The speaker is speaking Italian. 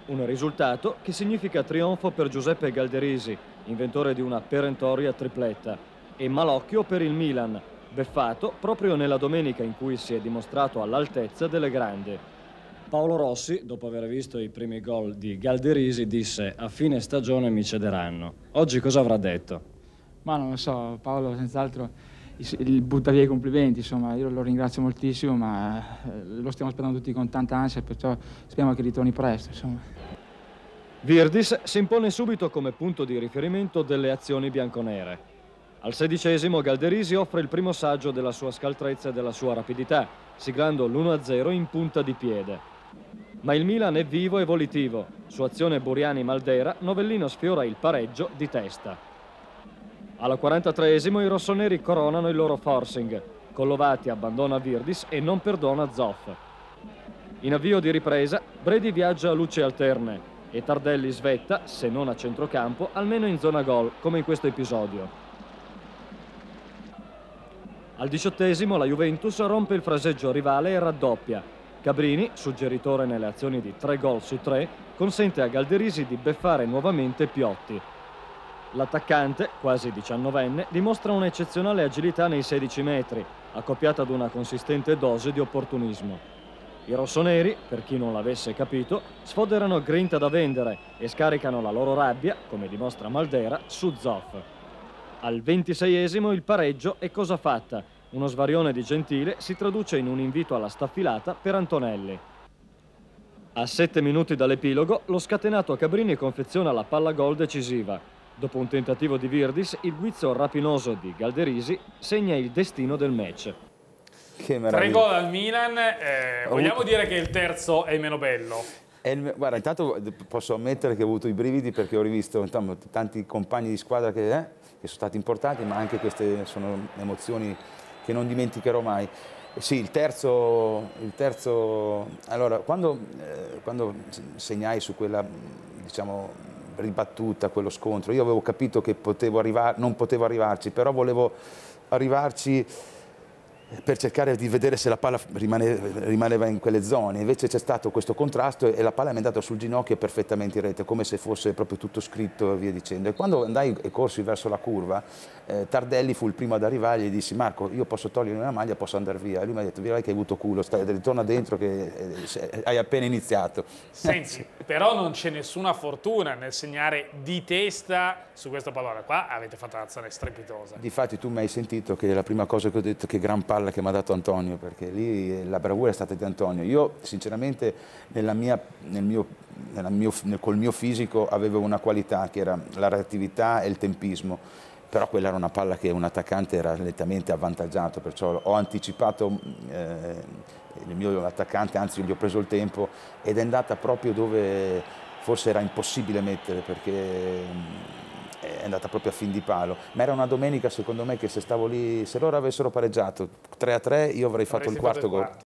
Un risultato che significa trionfo per Giuseppe Galderisi, inventore di una perentoria tripletta, e malocchio per il Milan, beffato proprio nella domenica in cui si è dimostrato all'altezza delle grandi. Paolo Rossi, dopo aver visto i primi gol di Galderisi, disse: a fine stagione mi cederanno. Oggi cosa avrà detto? Ma non lo so, Paolo senz'altro butta via i complimenti, insomma, io lo ringrazio moltissimo, ma lo stiamo aspettando tutti con tanta ansia, perciò speriamo che ritorni presto, insomma. Virdis si impone subito come punto di riferimento delle azioni bianconere. Al 16° Galderisi offre il primo saggio della sua scaltrezza e della sua rapidità, siglando l'1-0 in punta di piede. Ma il Milan è vivo e volitivo. Su azione Buriani-Maldera, Novellino sfiora il pareggio di testa. Al 43° i rossoneri coronano il loro forcing. Collovati abbandona Virdis e non perdona Zoff. In avvio di ripresa, Bredi viaggia a luci alterne e Tardelli svetta, se non a centrocampo, almeno in zona gol, come in questo episodio. Al 18° la Juventus rompe il fraseggio rivale e raddoppia. Cabrini, suggeritore nelle azioni di 3 gol su 3, consente a Galderisi di beffare nuovamente Piotti. L'attaccante, quasi 19enne, dimostra un'eccezionale agilità nei 16 metri, accoppiata ad una consistente dose di opportunismo. I rossoneri, per chi non l'avesse capito, sfoderano grinta da vendere e scaricano la loro rabbia, come dimostra Maldera, su Zoff. Al 26° il pareggio è cosa fatta. Uno svarione di Gentile si traduce in un invito alla staffilata per Antonelli. A 7 minuti dall'epilogo, lo scatenato Cabrini confeziona la palla gol decisiva. Dopo un tentativo di Virdis, il guizzo rapinoso di Galderisi segna il destino del match. Che 3 gol al Milan, vogliamo dire che il terzo è meno bello? Guarda, intanto posso ammettere che ho avuto i brividi perché ho rivisto tanti compagni di squadra che sono stati importanti, ma anche queste sono emozioni che non dimenticherò mai. Sì, il terzo allora, quando segnai su quella, diciamo, ribattuta, quello scontro, io avevo capito che non potevo arrivarci, però volevo arrivarci per cercare di vedere se la palla rimaneva in quelle zone. Invece c'è stato questo contrasto e la palla mi è andata sul ginocchio perfettamente in rete, come se fosse proprio tutto scritto e via dicendo. E quando andai e corsi verso la curva, Tardelli fu il primo ad arrivare e gli dissi: Marco, io posso togliermi la maglia, posso andare via. E lui mi ha detto: vedrai che hai avuto culo, ritorna dentro che hai appena iniziato. Senti, però non c'è nessuna fortuna nel segnare di testa su questa pallone. Qua avete fatto un'azione strepitosa. Difatti tu mi hai sentito che la prima cosa che ho detto, che gran palla che mi ha dato Antonio, perché lì la bravura è stata di Antonio. Io sinceramente col mio fisico avevo una qualità che era la reattività e il tempismo, però quella era una palla che un attaccante era nettamente avvantaggiato, perciò ho anticipato il mio attaccante, anzi gli ho preso il tempo ed è andata proprio dove forse era impossibile mettere, perché è andata proprio a fin di palo. Ma era una domenica, secondo me, che se stavo lì, se loro avessero pareggiato 3-3, io avrei fatto il quarto gol.